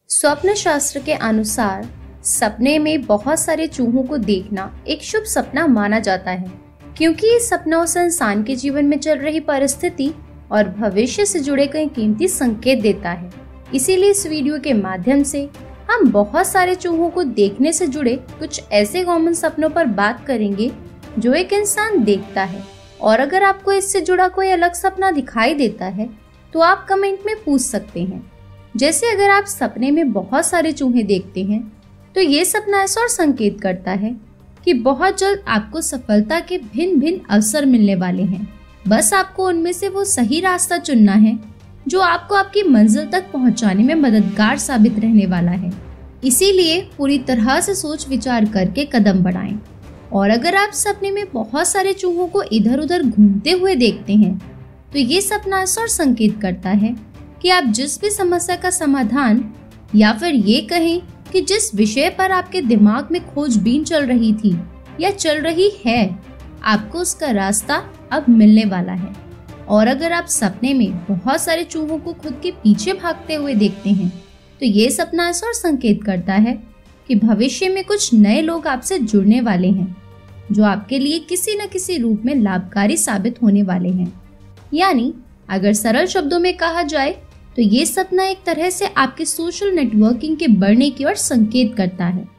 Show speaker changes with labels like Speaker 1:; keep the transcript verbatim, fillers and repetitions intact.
Speaker 1: स्वप्न शास्त्र के अनुसार सपने में बहुत सारे चूहों को देखना एक शुभ सपना माना जाता है, क्योंकि ये सपना उस इंसान के जीवन में चल रही परिस्थिति और भविष्य से जुड़े कई कीमती संकेत देता है। इसीलिए इस वीडियो के माध्यम से हम बहुत सारे चूहों को देखने से जुड़े कुछ ऐसे कॉमन सपनों पर बात करेंगे जो एक इंसान देखता है। और अगर आपको इससे जुड़ा कोई अलग सपना दिखाई देता है तो आप कमेंट में पूछ सकते हैं। जैसे अगर आप सपने में बहुत सारे चूहे देखते हैं तो ये सपना ऐसा और संकेत करता है कि बहुत जल्द आपको सफलता के भिन्न भिन्न अवसर मिलने वाले हैं। बस आपको उनमें से वो सही रास्ता चुनना है जो आपको आपकी मंजिल तक पहुंचाने में मददगार साबित रहने वाला है। इसीलिए पूरी तरह से सोच विचार करके कदम बढ़ाएं। और अगर आप सपने में बहुत सारे चूहों को इधर उधर घूमते हुए देखते हैं तो ये सपना ऐसा और संकेत करता है कि आप जिस भी समस्या का समाधान या फिर ये कहें कि जिस विषय पर आपके दिमाग में खोजबीन चल रही थी या चल रही है, आपको उसका रास्ता अब मिलने वाला है। और अगर आप सपने में बहुत सारे चूहों को खुद के पीछे भागते हुए देखते हैं तो ये सपना ऐसा और संकेत करता है कि भविष्य में कुछ नए लोग आपसे जुड़ने वाले हैं जो आपके लिए किसी न किसी रूप में लाभकारी साबित होने वाले हैं। यानी अगर सरल शब्दों में कहा जाए तो ये सपना एक तरह से आपके सोशल नेटवर्किंग के बढ़ने की ओर संकेत करता है।